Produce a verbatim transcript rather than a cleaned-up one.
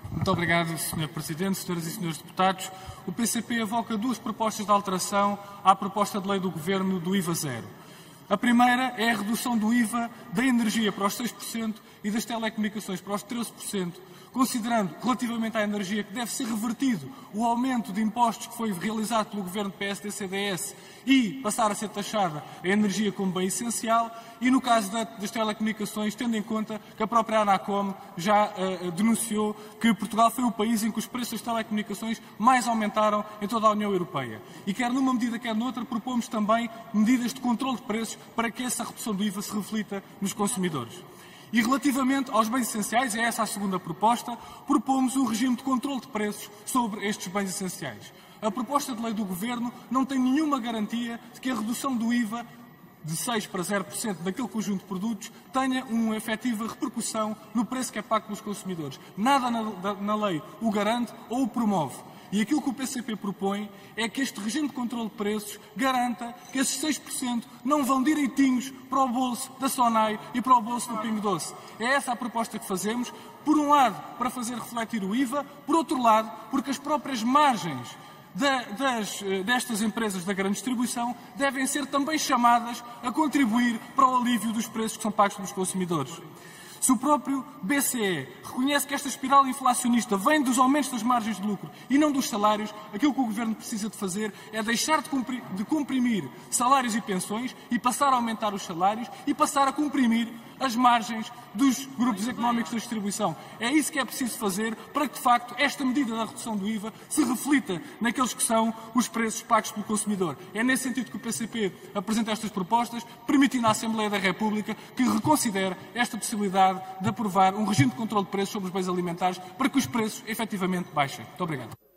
Muito obrigado, senhor Presidente, senhoras e senhores deputados. O P C P avoca duas propostas de alteração à proposta de lei do Governo do I V A zero. A primeira é a redução do I V A da energia para os seis por cento e das telecomunicações para os treze por cento, considerando, relativamente à energia, que deve ser revertido o aumento de impostos que foi realizado pelo Governo P S D C D S e passar a ser taxada a energia como bem essencial, e no caso das telecomunicações, tendo em conta que a própria Anacom já uh, denunciou que Portugal foi o país em que os preços das telecomunicações mais aumentaram em toda a União Europeia. E quer numa medida, quer noutra, propomos também medidas de controle de preços para que essa redução do I V A se reflita nos consumidores. E relativamente aos bens essenciais, é essa a segunda proposta, propomos um regime de controle de preços sobre estes bens essenciais. A proposta de lei do Governo não tem nenhuma garantia de que a redução do I V A de seis por cento para zero por cento daquele conjunto de produtos tenha uma efetiva repercussão no preço que é pago pelos consumidores. Nada na, na lei o garante ou o promove. E aquilo que o P C P propõe é que este regime de controle de preços garanta que esses seis por cento não vão direitinhos para o bolso da SONAI e para o bolso do Pingo Doce. É essa a proposta que fazemos, por um lado, para fazer refletir o I V A, por outro lado, porque as próprias margens Das, destas empresas da grande distribuição devem ser também chamadas a contribuir para o alívio dos preços que são pagos pelos consumidores. Se o próprio B C E reconhece que esta espiral inflacionista vem dos aumentos das margens de lucro e não dos salários, aquilo que o Governo precisa de fazer é deixar de, cumprir, de comprimir salários e pensões e passar a aumentar os salários e passar a comprimir as margens dos grupos económicos da distribuição. É isso que é preciso fazer para que, de facto, esta medida da redução do I V A se reflita naqueles que são os preços pagos pelo consumidor. É nesse sentido que o P C P apresenta estas propostas, permitindo à Assembleia da República que reconsidere esta possibilidade de aprovar um regime de controle de preços sobre os bens alimentares para que os preços efetivamente baixem. Muito obrigado.